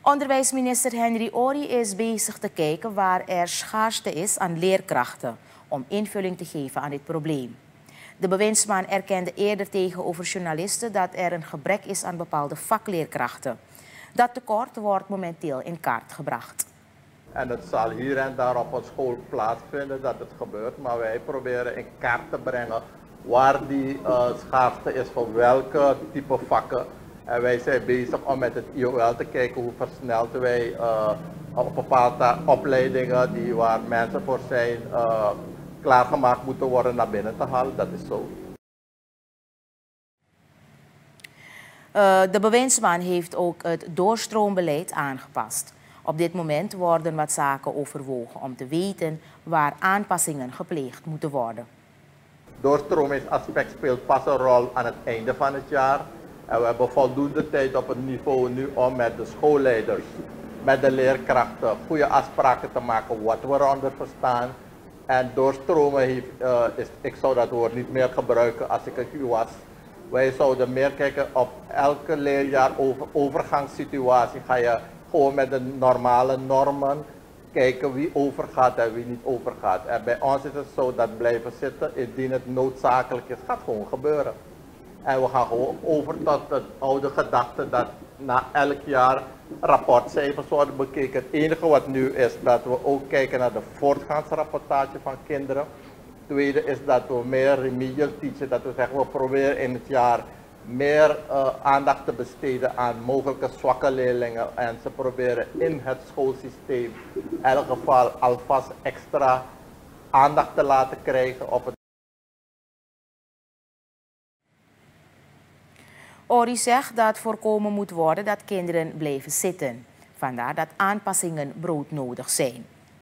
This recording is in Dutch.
Onderwijsminister Henry Ory is bezig te kijken waar er schaarste is aan leerkrachten om invulling te geven aan dit probleem. De bewindsman erkende eerder tegenover journalisten dat er een gebrek is aan bepaalde vakleerkrachten. Dat tekort wordt momenteel in kaart gebracht. En het zal hier en daar op een school plaatsvinden dat het gebeurt, maar wij proberen in kaart te brengen waar die schaarste is voor welke type vakken. En wij zijn bezig om met het IOL te kijken hoe versneld wij op bepaalde opleidingen die waar mensen voor zijn klaargemaakt moeten worden naar binnen te halen. Dat is zo. De bewindsman heeft ook het doorstroombeleid aangepast. Op dit moment worden wat zaken overwogen om te weten waar aanpassingen gepleegd moeten worden. Doorstromingsaspect speelt pas een rol aan het einde van het jaar. En we hebben voldoende tijd op het niveau nu om met de schoolleiders, met de leerkrachten, goede afspraken te maken wat we eronder verstaan. En doorstromen ik zou dat woord niet meer gebruiken als ik het u was. Wij zouden meer kijken op elke leerjaar overgangssituatie. Ga je gewoon met de normale normen kijken wie overgaat en wie niet overgaat. En bij ons is het zo dat blijven zitten, indien het noodzakelijk is, gaat gewoon gebeuren. En we gaan gewoon over tot het oude gedachte dat na elk jaar rapportcijfers worden bekeken. Het enige wat nu is dat we ook kijken naar de voortgangsrapportage van kinderen. Tweede is dat we meer remedial teachen, dat we zeggen we proberen in het jaar meer aandacht te besteden aan mogelijke zwakke leerlingen. En ze proberen in het schoolsysteem in elk geval alvast extra aandacht te laten krijgen op het. Ory zegt dat voorkomen moet worden dat kinderen blijven zitten. Vandaar dat aanpassingen broodnodig zijn.